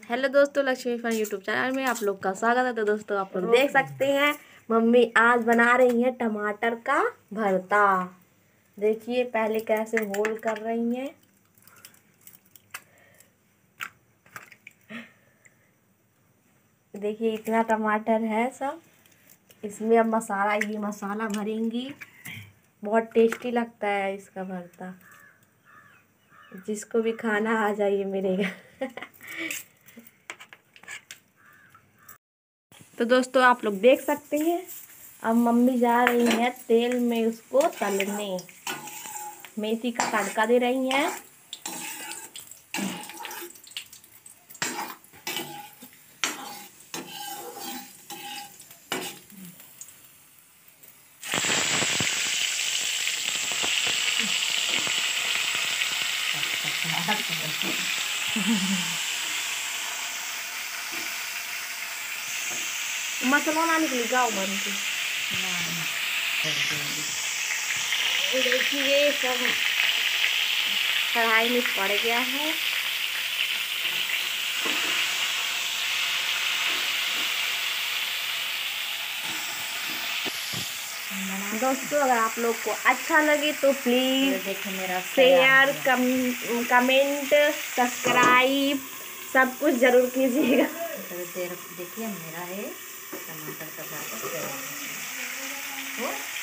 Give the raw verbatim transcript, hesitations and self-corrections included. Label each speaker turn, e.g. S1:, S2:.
S1: Hello दोस्तों, Lakshmi fun YouTube channel में आप लोग का स्वागत है। तो दोस्तों आप लोग देख सकते हैं मम्मी आज बना रही हैं टमाटर का भरता। देखिए पहले कैसे होल कर रही हैं। देखिए इतना टमाटर है सब। इसमें अब मसाला ये मसाला भरेंगी। बहुत टेस्टी लगता है इसका भरता। जिसको भी खाना आ जाइए मेरे घर। तो दोस्तों आप लोग देख सकते हैं अब मम्मी जा रही हैं तेल में उसको तलने। मेथी का तड़का दे रही हैं। मसाला ना निकली जाओ बन के। देखिए सब कढ़ाई में पड़ गया है। दोस्तों अगर आप लोग को अच्छा लगे तो प्लीज़
S2: देखिए मेरा
S1: शेयर कम कमेंट सब्सक्राइब सब कुछ ज़रूर कीजिएगा।
S2: देर देखिए मेरा है टमाटर का भरता तैयार हो